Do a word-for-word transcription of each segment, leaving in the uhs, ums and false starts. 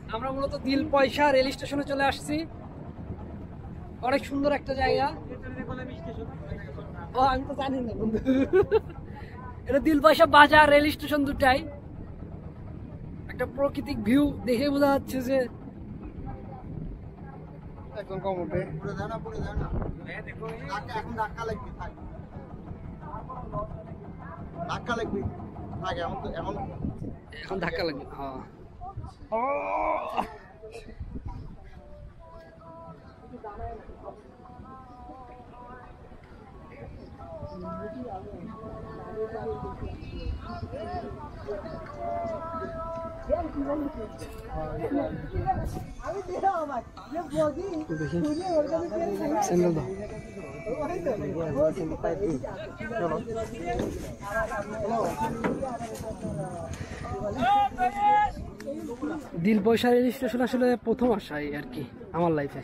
আমরা মূলত দিল পয়সা রেল স্টেশনে চলে আসছি। অনেক সুন্দর একটা জায়গা। ও আমি তো জানি না বন্ধু। এটা দিল পয়সা বাজার রেল স্টেশন দুটাই। একটা প্রাকৃতিক ভিউ দেখে বোঝা যাচ্ছে যে একদম কম উঠে পুরো দাও না পুরো দাও না দেখো এখন ধাক্কা লাগবে থাক ধাক্কা লাগবে থাক এখন তো এখন এখন ধাক্কা লাগবে। হ্যাঁ স্যান্ডেল দাও। দিল পয়সা রেল স্টেশন আসলে প্রথম আসাই আর কি আমার লাইফে।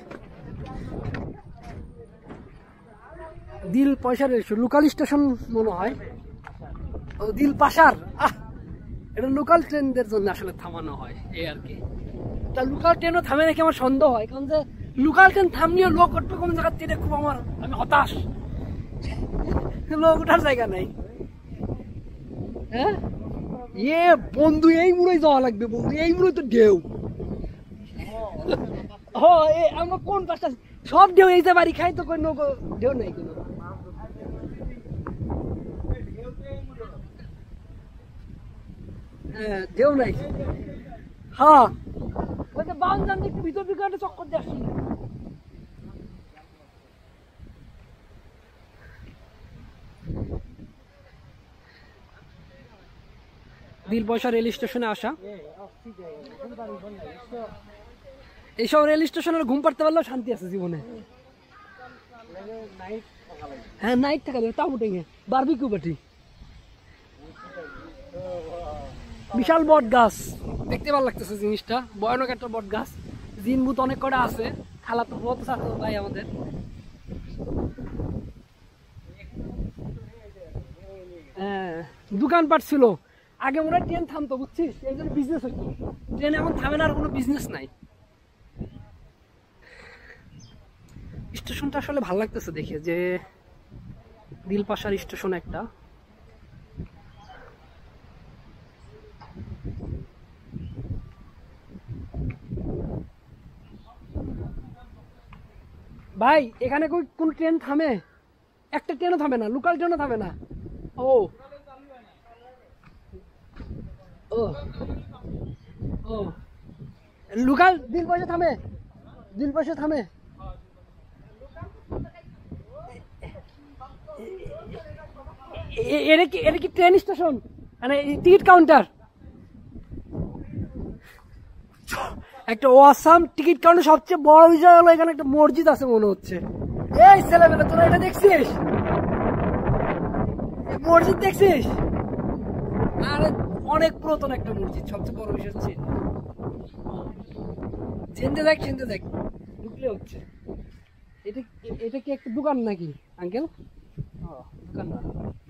দিল পয়সা রেল স্টেশন লোকাল স্টেশন মনে হয়। ও দিল পাশার আহ এটা লোকাল ট্রেনদের জন্য আসলে থামানো হয় এই আর কি। তা লোকাল ট্রেনও থামে নাকি আমার সন্দেহ হয়, কারণ যে লোকাল ট্রেন থামলেও লোক উঠবে কোন জায়গার থেকে খুব আমার আমি হতাশ। লোক ওঠার জায়গা নাই। হ্যাঁ এ বন্ধু এই মুড়োই যাওয়া লাগবে বন্ধু, এই মুড়োই তো ঢেউ। হ্যাঁ আমরা কোন পাশটা সব ঢেউ এই যে বাড়ি খাই তো কোনো ঢেউ নাই কোনো। হ্যাঁ ঢেউ নাই। হ্যাঁ বাম জান একটু ভিতর দিকে একটা চক্কর দিয়ে আসি। দিল পয়সা রেল স্টেশনে আসা। এইসব রেল স্টেশনের ঘুম পাড়তে পারলেও শান্তি আছে জীবনে। হ্যাঁ নাইট থাকা যাবে, তাও উঠে বারবিকিউ পার্টি। বিশাল বট গাছ দেখতে ভালো লাগতেছে জিনিসটা, ভয়ানক একটা বট গাছ। জিন ভূত অনেক কটা আছে, খালা তো বহুত ছাত্র ভাই আমাদের। হ্যাঁ দোকানপাট ছিল আগে, মনে হয় ট্রেন থামতো বুঝছিস, এই জন্য বিজনেস হইতো। ট্রেন এখন থামে না, আর কোনো বিজনেস নাই। স্টেশনটা আসলে ভালো লাগতেছে দেখে, যে দিলপাশার স্টেশন একটা। ভাই এখানে কোন ট্রেন থামে? একটা ট্রেনও থামে না, লোকাল ট্রেনও থামে না। ও ও ও লোকাল দিল পয়সা থামে, দিল পয়সা থামে। এটা কি এটা কি ট্রেন স্টেশন মানে টিকিট কাউন্টার? একটা অসাম টিকিট কাউন্টার। সবচেয়ে বড় বিষয় হলো এখানে একটা মসজিদ আছে মনে হচ্ছে। এই ছেলেবেলা তোরা এটা দেখছিস? মসজিদ দেখছিস? আর অনেক পুরাতন একটা মসজিদ। সবচেয়ে বড় বিষয় হচ্ছে চিনতে দেখ চিনতে দেখ ঢুকলে হচ্ছে। এটা এটা কি একটা দোকান নাকি আঙ্কেল? দোকান না,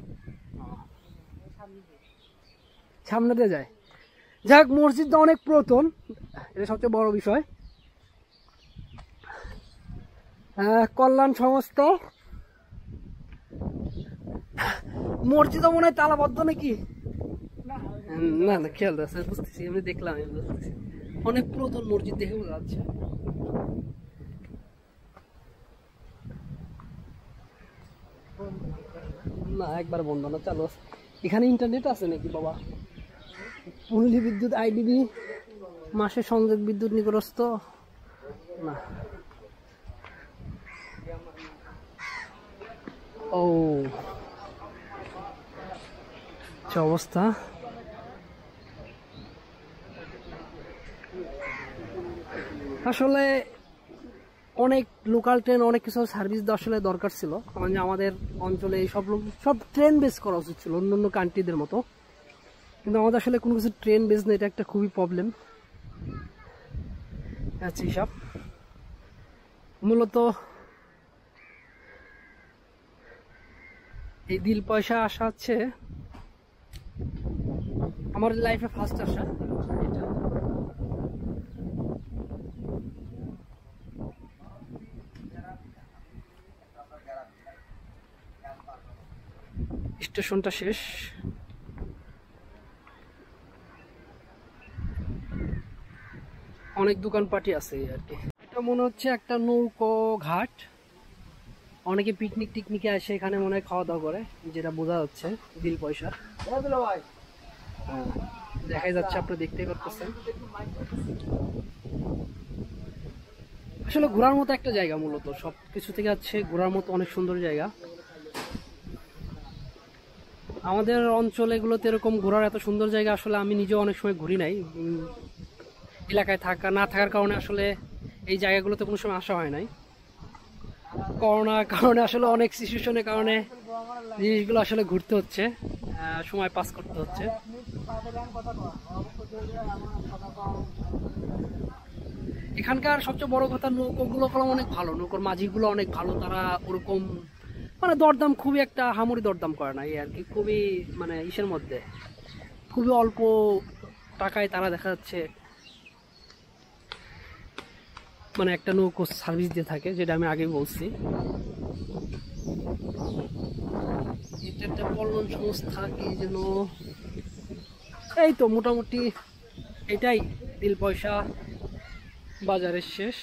সামনে দিয়ে যায়। যাক মসজিদটা অনেক পুরাতন, এটা সবচেয়ে বড় বিষয়। কল্যাণ সংস্থা মসজিদও মনে হয় তালাবদ্ধ নাকি? না না খেয়াল আছে, বুঝতেছি আমি দেখলাম, আমি বুঝতেছি অনেক পুরাতন মসজিদ দেখে বোঝা যাচ্ছে। না একবার বন্ধ না, চালু আছে। এখানে ইন্টারনেট আছে নাকি বাবা? পুরুলি বিদ্যুৎ আইডিবি মাসে সংযোগ বিদ্যুৎ নিকটস্থ না। ও আচ্ছা অবস্থা। আসলে অনেক লোকাল ট্রেন অনেক কিছু সার্ভিস দেওয়া আসলে দরকার ছিল, মানে আমাদের অঞ্চলে সব সব ট্রেন বেস করা উচিত ছিল অন্য অন্য কান্ট্রিদের মতো। কিন্তু আমাদের আসলে কোনো কিছু ট্রেন বেস না, এটা একটা খুবই প্রবলেম। আচ্ছা সব মূলত এই দিল পয়সা আসা হচ্ছে আমার লাইফে ফার্স্ট আসা। এটা স্টেশনটা শেষ। অনেক দোকানপাটি আছে আর কি। এটা মনে হচ্ছে একটা নৌকো ঘাট, অনেকে পিকনিক টিকনিকে আসে এখানে মনে হয় খাওয়া দাওয়া করে, যেটা বোঝা যাচ্ছে দিল পয়সা। হ্যাঁ, দেখাই যাচ্ছে, আপনি দেখতে পাচ্ছেন। আসলে ঘোরার মতো একটা জায়গা, মূলত সব কিছু থেকে আছে ঘোরার মতো অনেক সুন্দর জায়গা। আমাদের অঞ্চলে এগুলোতে এরকম ঘোরার এত সুন্দর জায়গা আসলে আমি নিজেও অনেক সময় ঘুরি নাই। এলাকায় থাকা না থাকার কারণে আসলে এই জায়গাগুলোতে কোনো সময় আসা হয় নাই। করোনার কারণে আসলে অনেক সিচুয়েশনের কারণে জিনিসগুলো আসলে ঘুরতে হচ্ছে, সময় পাস করতে হচ্ছে। এখানকার সবচেয়ে বড় কথা, নৌকোগুলো অনেক ভালো, নৌকোর মাঝিগুলো অনেক ভালো। তারা ওরকম মানে দরদাম খুবই একটা হামুরি দরদাম করে না, এই আর কি। খুবই মানে ইসের মধ্যে খুবই অল্প টাকায় তারা দেখা যাচ্ছে মানে একটা নৌকো সার্ভিস দিয়ে থাকে, যেটা আমি আগে বলছি। এটা একটা পল্লন সংস্থা কি যেন, এই তো মোটামুটি এটাই দিল পয়সা বাজারের শেষ।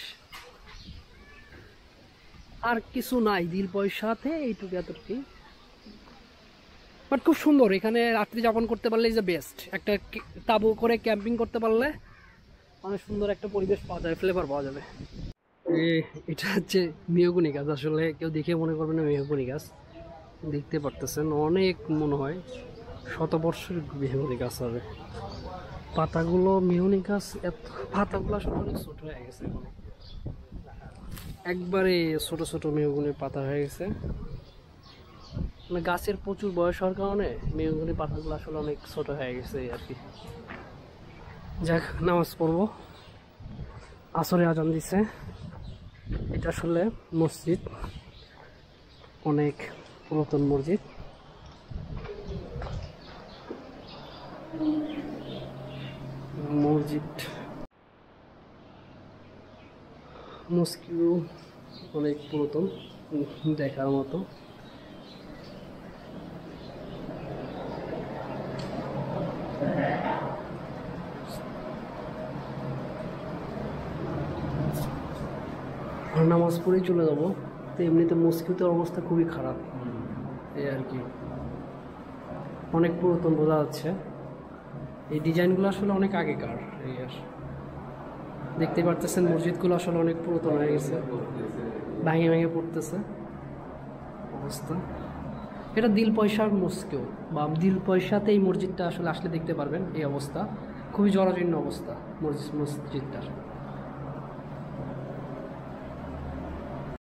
আর কিছু নাই দিল পয়সাতে, এইটুকু এতটুকু। বাট খুব সুন্দর, এখানে রাত্রি যাপন করতে পারলে ইজ দ্য বেস্ট। একটা তাঁবু করে ক্যাম্পিং করতে পারলে অনেক সুন্দর একটা পরিবেশ পাওয়া যাবে, ফ্লেভার পাওয়া যাবে। এটা হচ্ছে মেহগনি গাছ, আসলে কেউ দেখে মনে করবে না মেহগনি গাছ। দেখতে পারতেছেন অনেক মনে হয় শতবর্ষের মেহগনি গাছ হবে। পাতাগুলো মেহগনি গাছ এত পাতাগুলো আসলে অনেক ছোট হয়ে গেছে, একবারে ছোট ছোট মেহগনির পাতা হয়ে গেছে। মানে গাছের প্রচুর বয়স হওয়ার কারণে মেহগনির পাতাগুলো আসলে অনেক ছোট হয়ে গেছে আর কি। যাক, নামাজ পড়বো, আসরে আজান দিছে। এটা আসলে মসজিদ, অনেক পুরাতন মসজিদ। মসজিদ মস্কিও অনেক পুরাতন, দেখার মতো। নামাজ পড়েই চলে যাবো। তো এমনিতে মস্কিতের অবস্থা খুবই খারাপ, এই আর কি। অনেক পুরাতন বোঝা যাচ্ছে, এই ডিজাইনগুলো আসলে অনেক আগেকার। এই আর দেখতে পারতেছেন মসজিদগুলো আসলে অনেক পুরাতন হয়ে গেছে, ভেঙে ভেঙে পড়তেছে অবস্থা। এটা দিল পয়সার মস্কিও বা দিল পয়সাতে এই মসজিদটা আসলে আসলে দেখতে পারবেন এই অবস্থা। খুবই জরাজীর্ণ অবস্থা মসজিদ মসজিদটার।